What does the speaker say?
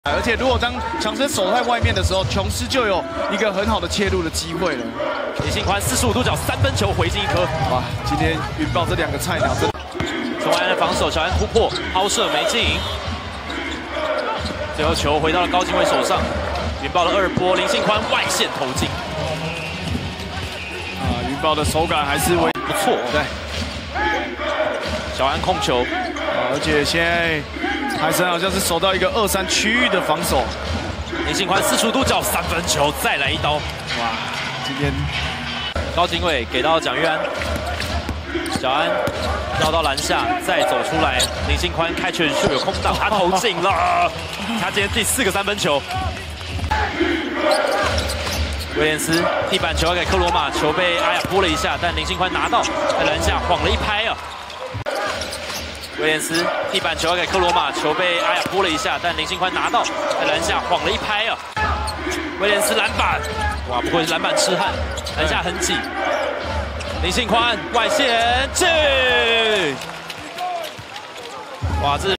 而且如果当强森守在外面的时候，琼斯就有一个很好的切入的机会了。 李信宽45度角3分球回进一颗， 哇！今天云豹这2个菜鸟真的。 陈怀安的防守，小安突破抛射没进，最后球回到了高金伟手上，云豹的2波，林信宽外线投进。 云豹的手感还是不错，对。 小安控球， 而且现在海神好像是守到一个2-3区域的防守。 林信宽45度角3分球，再来一刀。 哇！今天高景伟给到蒋玉安，小安绕到篮下，再走出来，林信宽开球就有空档，他投进了，他今天第4个3分球。威廉斯地板球要给克罗马，球被阿雅拨了一下，但林信宽拿到，在篮下晃了一拍啊。威廉斯地板球要给克罗马，球被阿雅拨了一下，但林信宽拿到，在篮下晃了一拍啊。威廉斯篮板，哇，不愧是篮板痴汉，篮下很挤。林信宽外线进，哇，这